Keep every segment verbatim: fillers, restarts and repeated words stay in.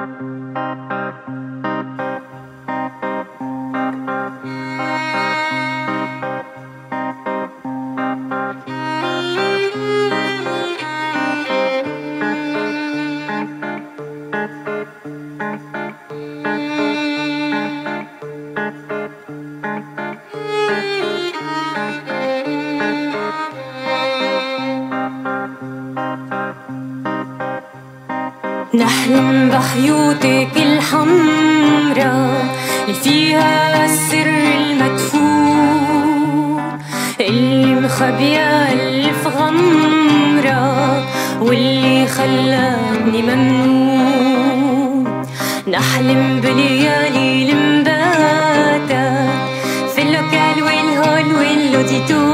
نحلم بحيوتك الحمرا اللي فيها السر المدفون، اللي مخبية ألف غمرة واللي خلتني ممنون. نحلم بليالي المباتة في اللوكال والهول واللوديتو،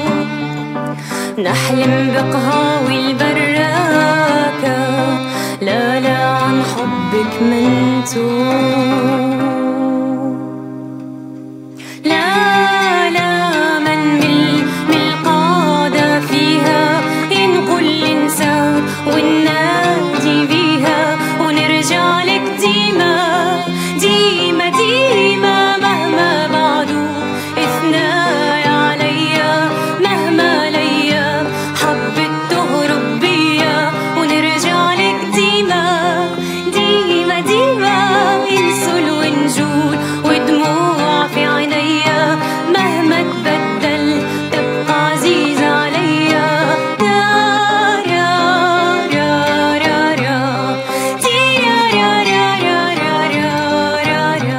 نحلم بقهاوي البراكة لا لا عن حبك منتو. لا لا من من القادة فيها ينقل الإنسان وننادي بيها ونرجع لك ديما ديما ديما مهما بعدو اثناء عليا، مهما ليا حبت تهرب بيا ونرجع لك ديما ديما ديما. انسل ونجول ودموع في عينيا مهما تبدل تبقى عزيزة عليا. را را را را را تي را را را را را را را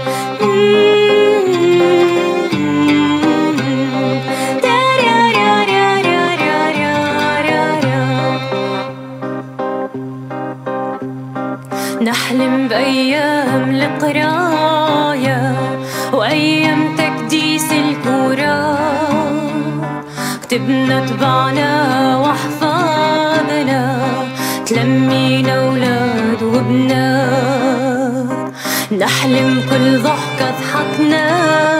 را را را را را. نحلم بأيام القراية وأيام تكديس القرآن، كتبنا طبعنا وأحفادنا تلمينا أولاد وبنات. نحلم كل ضحكة ضحكنا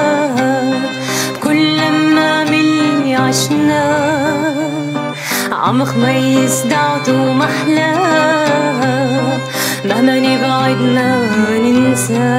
كل لما مني عشنا، عم خميس دعته محلاه مهما نبعدنا ننسى.